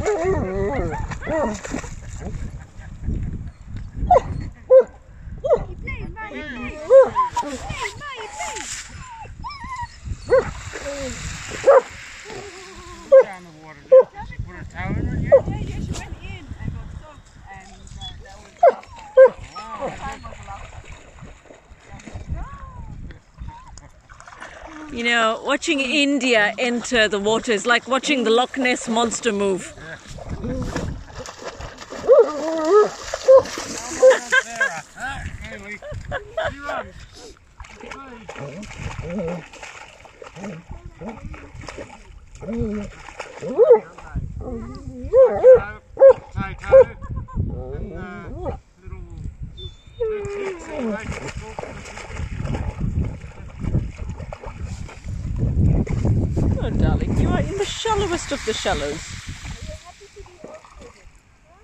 Down the water, did she put her toe in it yet? Yeah, she went in and got soaked, and that was You know, watching India enter the water is like watching the Loch Ness monster move. Oh, darling, you are in the shallowest of the shallows.